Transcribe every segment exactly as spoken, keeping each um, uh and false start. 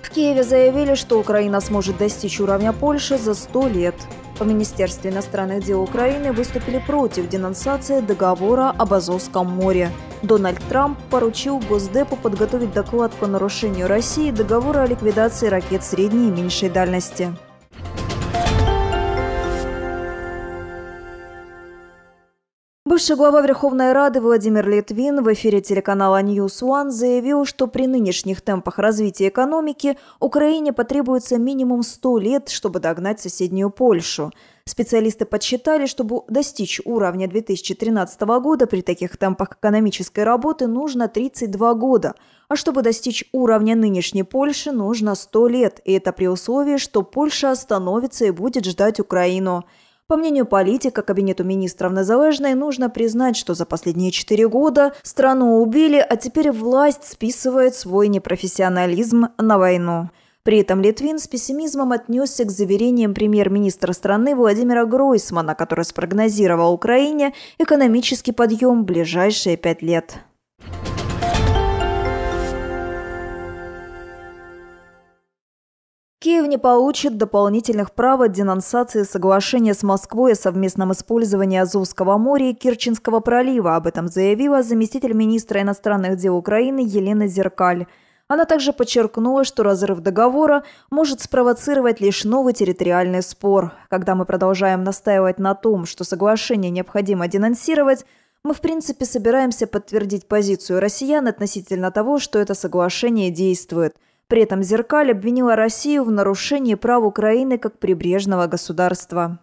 В Киеве заявили, что Украина сможет достичь уровня Польши за сто лет. В Министерстве иностранных дел Украины выступили против денонсации договора об Азовском море. Дональд Трамп поручил Госдепу подготовить доклад по нарушению России договора о ликвидации ракет средней и меньшей дальности. Бывший глава Верховной Рады Владимир Литвин в эфире телеканала Ньюс Уан заявил, что при нынешних темпах развития экономики Украине потребуется минимум сто лет, чтобы догнать соседнюю Польшу. Специалисты подсчитали, чтобы достичь уровня две тысячи тринадцатого года при таких темпах экономической работы нужно тридцать два года, а чтобы достичь уровня нынешней Польши нужно сто лет, и это при условии, что Польша остановится и будет ждать Украину. По мнению политика Кабинету министров Незалежной, нужно признать, что за последние четыре года страну убили, а теперь власть списывает свой непрофессионализм на войну. При этом Литвин с пессимизмом отнесся к заверениям премьер-министра страны Владимира Гройсмана, который спрогнозировал Украине экономический подъем в ближайшие пять лет. Киев не получит дополнительных прав от денонсации соглашения с Москвой о совместном использовании Азовского моря и Керченского пролива. Об этом заявила заместитель министра иностранных дел Украины Елена Зеркаль. Она также подчеркнула, что разрыв договора может спровоцировать лишь новый территориальный спор. Когда мы продолжаем настаивать на том, что соглашение необходимо денонсировать, мы в принципе собираемся подтвердить позицию россиян относительно того, что это соглашение действует. При этом Зеркаль обвинила Россию в нарушении прав Украины как прибрежного государства.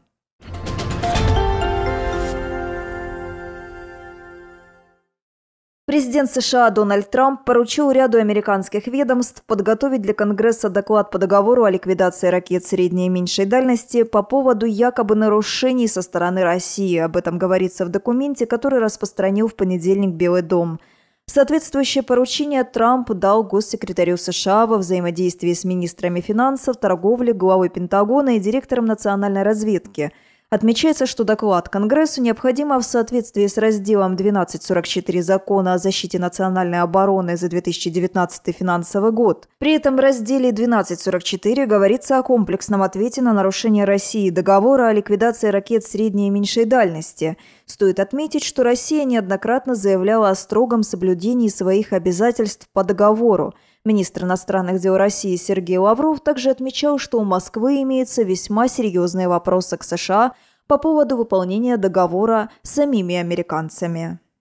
Президент США Дональд Трамп поручил ряду американских ведомств подготовить для Конгресса доклад по договору о ликвидации ракет средней и меньшей дальности по поводу якобы нарушений со стороны России. Об этом говорится в документе, который распространил в понедельник Белый дом. Соответствующее поручение Трамп дал госсекретарю США во взаимодействии с министрами финансов, торговли, главой Пентагона и директором национальной разведки. Отмечается, что доклад Конгрессу необходимо в соответствии с разделом двенадцать сорок четыре Закона о защите национальной обороны за две тысячи девятнадцатый финансовый год. При этом в разделе двенадцать сорок четыре говорится о комплексном ответе на нарушение России договора о ликвидации ракет средней и меньшей дальности. Стоит отметить, что Россия неоднократно заявляла о строгом соблюдении своих обязательств по договору. Министр иностранных дел России Сергей Лавров также отмечал, что у Москвы имеются весьма серьезные вопросы к США по поводу выполнения договора самими американцами.